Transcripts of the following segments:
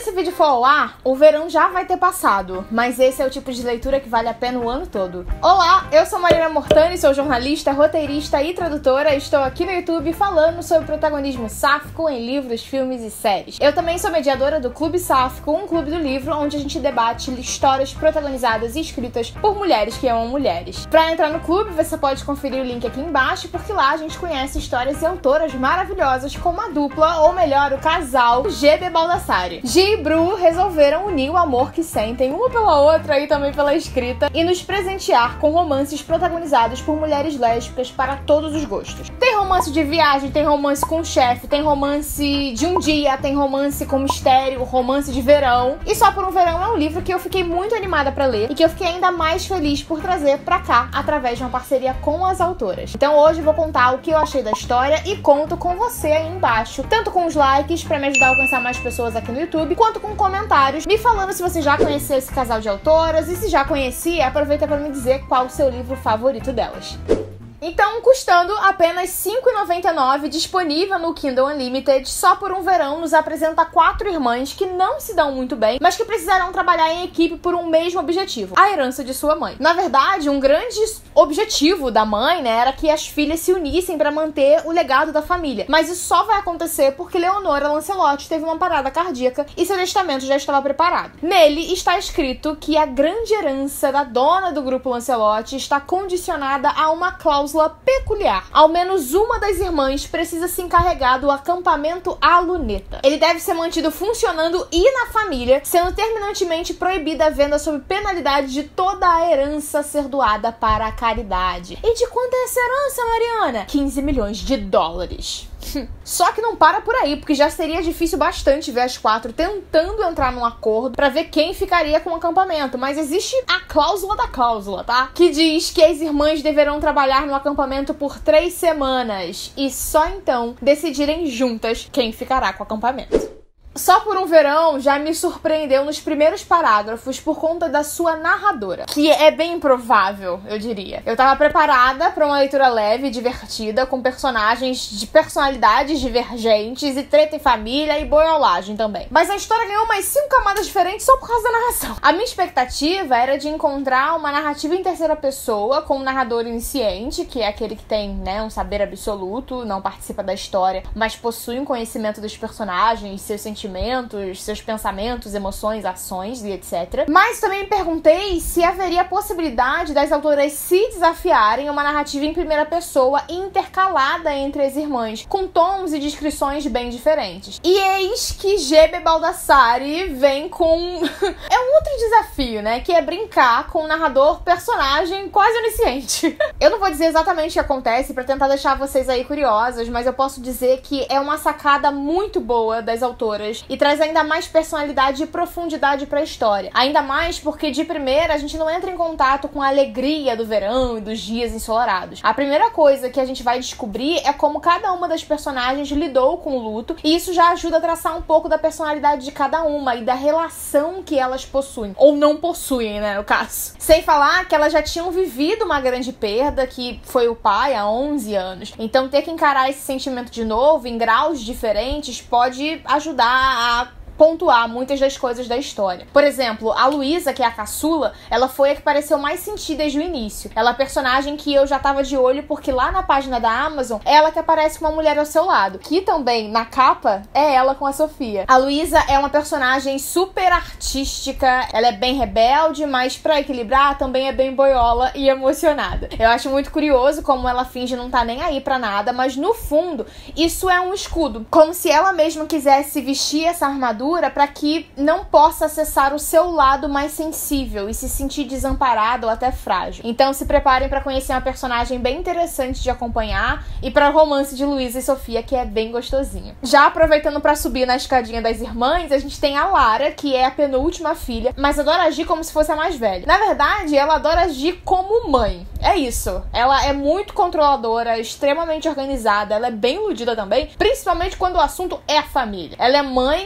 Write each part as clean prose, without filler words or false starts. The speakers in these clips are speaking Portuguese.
esse vídeo for ao ar, o verão já vai ter passado, mas esse é o tipo de leitura que vale a pena o ano todo. Olá, eu sou Marina Mortani, sou jornalista, roteirista e tradutora, e estou aqui no YouTube falando sobre protagonismo sáfico em livros, filmes e séries. Eu também sou mediadora do Clube Sáfico, um clube do livro onde a gente debate histórias protagonizadas e escritas por mulheres que amam mulheres. Pra entrar no clube, você pode conferir o link aqui embaixo, porque lá a gente conhece histórias e autoras maravilhosas como a dupla, ou melhor, o casal GB Baldassari. Gi e Bru resolveram unir o amor que sentem uma pela outra e também pela escrita e nos presentear com romances protagonizados por mulheres lésbicas para todos os gostos. Tem romance de viagem, tem romance com chefe, tem romance de um dia, tem romance com mistério, romance de verão. E Só por um Verão é um livro que eu fiquei muito animada pra ler e que eu fiquei ainda mais feliz por trazer pra cá através de uma parceria com as autoras. Então hoje eu vou contar o que eu achei da história e conto com você aí embaixo, tanto com os likes pra me ajudar a alcançar mais pessoas aqui no YouTube, quanto com comentários me falando se você já conhecia esse casal de autoras, e se já conhecia, aproveita pra me dizer qual o seu livro favorito delas. Então, custando apenas R$ 5,99, disponível no Kindle Unlimited, Só por um Verão nos apresenta 4 irmãs que não se dão muito bem, mas que precisarão trabalhar em equipe por um mesmo objetivo: a herança de sua mãe. Na verdade, um grande objetivo da mãe, né, era que as filhas se unissem para manter o legado da família. Mas isso só vai acontecer porque Leonora Lancelotti teve uma parada cardíaca e seu testamento já estava preparado. Nele está escrito que a grande herança da dona do grupo Lancelotti está condicionada a uma cláusula peculiar. Ao menos uma das irmãs precisa se encarregar do acampamento à luneta. Ele deve ser mantido funcionando e na família, sendo terminantemente proibida a venda sob penalidade de toda a herança ser doada para a caridade. E de quanto é essa herança, Mariana? 15 milhões de dólares. Só que não para por aí, porque já seria difícil bastante ver as 4 tentando entrar num acordo pra ver quem ficaria com o acampamento. Mas existe a cláusula da cláusula, tá? Que diz que as irmãs deverão trabalhar no acampamento por 3 semanas e só então decidirem juntas quem ficará com o acampamento. Só por um Verão já me surpreendeu nos primeiros parágrafos por conta da sua narradora, que é bem improvável, eu diria. Eu tava preparada pra uma leitura leve e divertida, com personagens de personalidades divergentes e treta em família e boiolagem também. Mas a história ganhou umas 5 camadas diferentes só por causa da narração. A minha expectativa era de encontrar uma narrativa em terceira pessoa, com um narrador iniciante, que é aquele que tem, né, um saber absoluto, não participa da história, mas possui um conhecimento dos personagens, seus sentimentos, seus pensamentos, emoções, ações e etc. Mas também me perguntei se haveria a possibilidade das autoras se desafiarem uma narrativa em primeira pessoa intercalada entre as irmãs, com tons e descrições bem diferentes. E eis que GB Baldassari vem com... é um outro desafio, né? Que é brincar com um narrador personagem quase onisciente. Eu não vou dizer exatamente o que acontece pra tentar deixar vocês aí curiosas, mas eu posso dizer que é uma sacada muito boa das autoras e traz ainda mais personalidade e profundidade pra história. Ainda mais porque, de primeira, a gente não entra em contato com a alegria do verão e dos dias ensolarados. A primeira coisa que a gente vai descobrir é como cada uma das personagens lidou com o luto, e isso já ajuda a traçar um pouco da personalidade de cada uma e da relação que elas possuem. Ou não possuem, né, no caso. Sem falar que elas já tinham vivido uma grande perda, que foi o pai há 11 anos. Então, ter que encarar esse sentimento de novo, em graus diferentes, pode ajudar a pontuar muitas das coisas da história. Por exemplo, a Luísa, que é a caçula, ela foi a que pareceu mais sentir desde o início. Ela é a personagem que eu já tava de olho, porque lá na página da Amazon, é ela que aparece com uma mulher ao seu lado. Que também, na capa, é ela com a Sofia. A Luísa é uma personagem super artística, ela é bem rebelde, mas pra equilibrar, também é bem boiola e emocionada. Eu acho muito curioso como ela finge não tá nem aí pra nada, mas no fundo, isso é um escudo. Como se ela mesma quisesse vestir essa armadura para que não possa acessar o seu lado mais sensível e se sentir desamparado ou até frágil. Então se preparem para conhecer uma personagem bem interessante de acompanhar e para o romance de Luísa e Sofia, que é bem gostosinho. Já aproveitando para subir na escadinha das irmãs, a gente tem a Lara, que é a penúltima filha, mas adora agir como se fosse a mais velha. Na verdade, ela adora agir como mãe. É isso. Ela é muito controladora, extremamente organizada, ela é bem iludida também, principalmente quando o assunto é a família. Ela é mãe e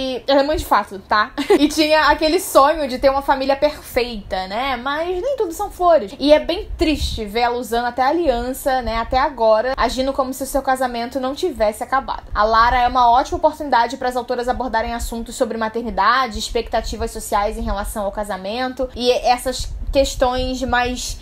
que... Ela é mãe de fato, tá? E tinha aquele sonho de ter uma família perfeita, né? Mas nem tudo são flores. E é bem triste ver ela usando até a aliança, né? Até agora, agindo como se o seu casamento não tivesse acabado. A Lara é uma ótima oportunidade para as autoras abordarem assuntos sobre maternidade, expectativas sociais em relação ao casamento e essas questões mais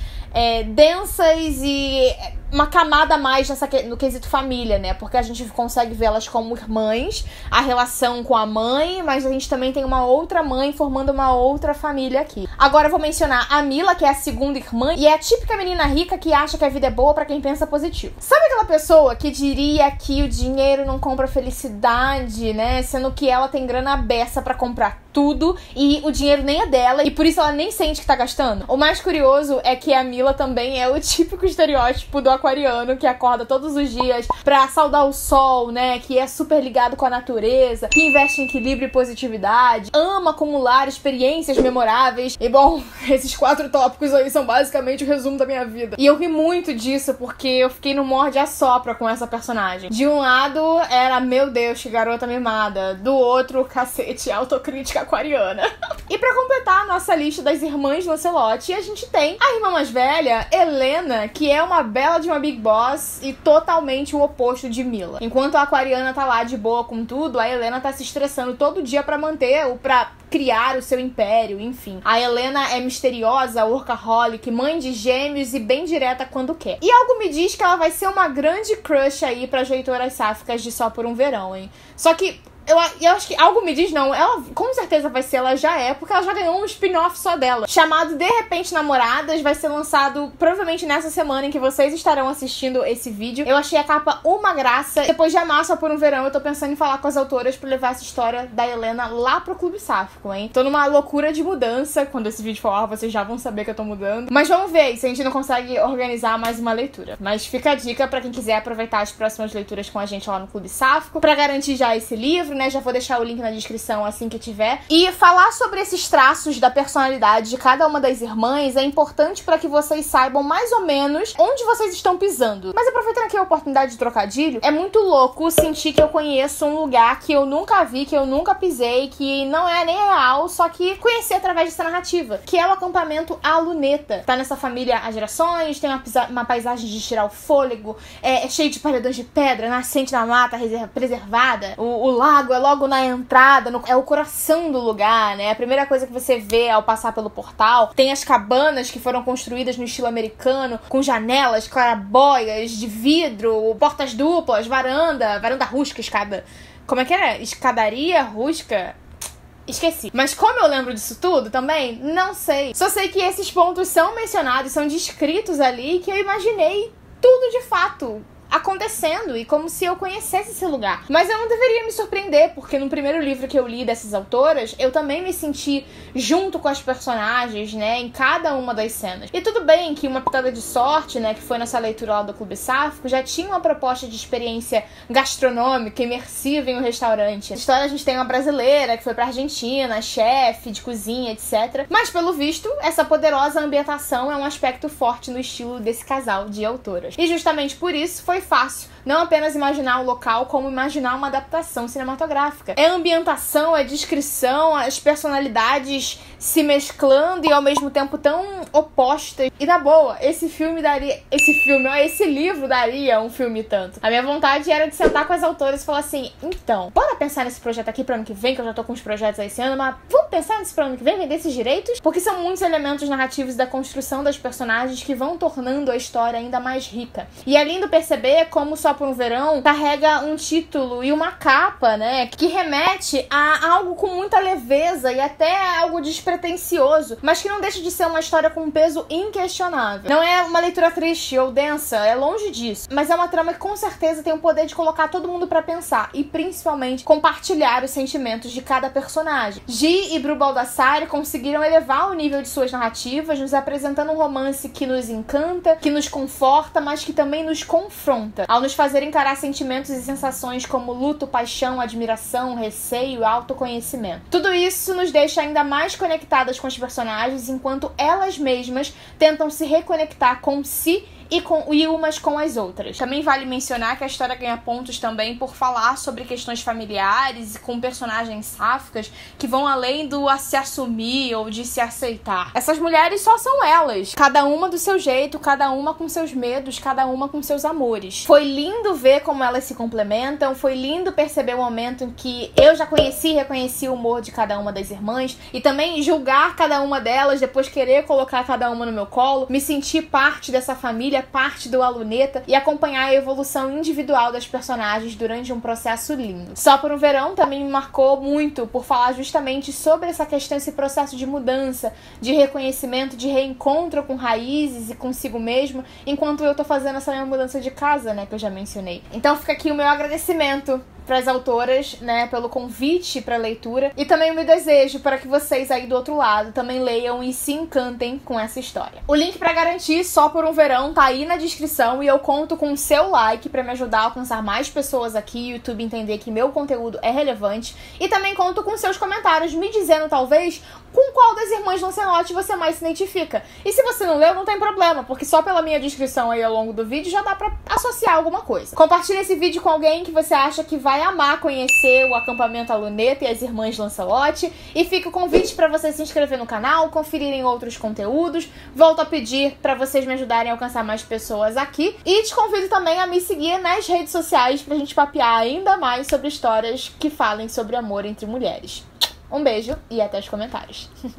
densas e uma camada a mais no quesito família, né? Porque a gente consegue vê-las como irmãs, a relação com a mãe, mas a gente também tem uma outra mãe formando uma outra família aqui. Agora eu vou mencionar a Mila, que é a segunda irmã, e é a típica menina rica que acha que a vida é boa pra quem pensa positivo. Sabe aquela pessoa que diria que o dinheiro não compra felicidade, né? Sendo que ela tem grana beça pra comprar tudo e o dinheiro nem é dela e por isso ela nem sente que tá gastando? O mais curioso é que a Mila também é o típico estereótipo do aquariano que acorda todos os dias pra saudar o sol, né? Que é super ligado com a natureza, que investe em equilíbrio e positividade, ama acumular experiências memoráveis. E bom, esses 4 tópicos aí são basicamente o resumo da minha vida. E eu ri muito disso porque eu fiquei no morde-a-sopra com essa personagem. De um lado era, meu Deus, que garota mimada. Do outro, cacete, autocrítica aquariana. E pra completar a nossa lista das irmãs Lancelot, a gente tem a irmã mais velha, Helena, que é uma bela de uma Big Boss e totalmente o oposto de Mila. Enquanto a aquariana tá lá de boa com tudo, a Helena tá se estressando todo dia pra criar o seu império, enfim. A Helena é misteriosa, workaholic, mãe de gêmeos e bem direta quando quer. E algo me diz que ela vai ser uma grande crush aí pras leitoras sáficas de Só por um Verão, hein? Só que eu acho que algo me diz não, ela com certeza vai ser, ela já é, porque ela já ganhou um spin-off só dela, chamado De Repente Namoradas, vai ser lançado provavelmente nessa semana em que vocês estarão assistindo esse vídeo. Eu achei a capa uma graça. Depois de amar Só por um Verão, eu tô pensando em falar com as autoras pra levar essa história da Helena lá pro Clube Sáfico, hein? Tô numa loucura de mudança, quando esse vídeo for, vocês já vão saber que eu tô mudando. Mas vamos ver se a gente não consegue organizar mais uma leitura. Mas fica a dica pra quem quiser aproveitar as próximas leituras com a gente lá no Clube Sáfico, pra garantir já esse livro, né? Já vou deixar o link na descrição assim que tiver. E falar sobre esses traços da personalidade de cada uma das irmãs é importante para que vocês saibam mais ou menos onde vocês estão pisando. Mas aproveitando aqui a oportunidade de trocadilho, é muito louco sentir que eu conheço um lugar que eu nunca vi, que eu nunca pisei, que não é nem real, só que conheci através dessa narrativa, que é o acampamento A Luneta. Tá nessa família há gerações, tem uma paisagem de tirar o fôlego, é cheio de paredões de pedra, nascente da mata preservada, o lago é logo na entrada, é o coração do lugar, né? A primeira coisa que você vê ao passar pelo portal, tem as cabanas que foram construídas no estilo americano, com janelas, clarabóias de vidro, portas duplas, varanda rústica, escada... Como é que era? Escadaria rústica? Esqueci. Mas como eu lembro disso tudo também, não sei. Só sei que esses pontos são mencionados, são descritos ali, que eu imaginei tudo de fato acontecendo e como se eu conhecesse esse lugar. Mas eu não deveria me surpreender, porque no primeiro livro que eu li dessas autoras, eu também me senti junto com as personagens, né, em cada uma das cenas. E tudo bem que Uma Pitada de Sorte, né, que foi nossa leitura lá do Clube Sáfico, já tinha uma proposta de experiência gastronômica, imersiva em um restaurante. Na história a gente tem uma brasileira que foi pra Argentina, chefe de cozinha, etc. Mas pelo visto, essa poderosa ambientação é um aspecto forte no estilo desse casal de autoras. E justamente por isso foi fácil não apenas imaginar o local, como imaginar uma adaptação cinematográfica. É ambientação, é descrição, as personalidades se mesclando e ao mesmo tempo tão opostas. E na boa, esse livro daria um filme tanto. A minha vontade era de sentar com as autoras e falar assim, então, bora pensar nesse projeto aqui pro ano que vem, que eu já tô com os projetos aí esse ano, mas vamos pensar nesse pro ano que vem, vender esses direitos? Porque são muitos elementos narrativos da construção das personagens que vão tornando a história ainda mais rica. E é lindo perceber como Só por um Verão carrega um título e uma capa, né, que remete a algo com muita leveza e até algo despretensioso, mas que não deixa de ser uma história com um peso inquestionável. Não é uma leitura triste ou densa, é longe disso, mas é uma trama que com certeza tem o poder de colocar todo mundo pra pensar e principalmente compartilhar os sentimentos de cada personagem. Gi e Bru Baldassari conseguiram elevar o nível de suas narrativas, nos apresentando um romance que nos encanta, que nos conforta, mas que também nos confronta, ao nos fazer encarar sentimentos e sensações como luto, paixão, admiração, receio e autoconhecimento. Tudo isso nos deixa ainda mais conectadas com as personagens, enquanto elas mesmas tentam se reconectar com si e umas com as outras. Também vale mencionar que a história ganha pontos também por falar sobre questões familiares e com personagens sáficas que vão além do a se assumir ou de se aceitar. Essas mulheres só são elas, cada uma do seu jeito, cada uma com seus medos, cada uma com seus amores. Foi lindo ver como elas se complementam, foi lindo perceber o momento em que eu já conheci e reconheci o humor de cada uma das irmãs e também julgar cada uma delas, depois querer colocar cada uma no meu colo, me sentir parte dessa família, parte do Aluneta e acompanhar a evolução individual das personagens durante um processo lindo. Só por um Verão também me marcou muito por falar justamente sobre essa questão, esse processo de mudança, de reconhecimento, de reencontro com raízes e consigo mesmo, enquanto eu tô fazendo essa minha mudança de casa, né, que eu já mencionei. Então fica aqui o meu agradecimento para as autoras, né, pelo convite para leitura e também o meu desejo para que vocês aí do outro lado também leiam e se encantem com essa história. O link para garantir Só por um Verão tá aí na descrição e eu conto com o seu like para me ajudar a alcançar mais pessoas aqui e o YouTube entender que meu conteúdo é relevante e também conto com seus comentários me dizendo talvez com qual das irmãs Lancelot você mais se identifica. E se você não leu, não tem problema, porque só pela minha descrição aí ao longo do vídeo já dá pra associar alguma coisa. Compartilhe esse vídeo com alguém que você acha que vai amar conhecer o acampamento Aluneta e as irmãs Lancelot. E fica o convite pra você se inscrever no canal, conferirem outros conteúdos. Volto a pedir pra vocês me ajudarem a alcançar mais pessoas aqui. E te convido também a me seguir nas redes sociais pra gente papear ainda mais sobre histórias que falem sobre amor entre mulheres. Um beijo e até os comentários.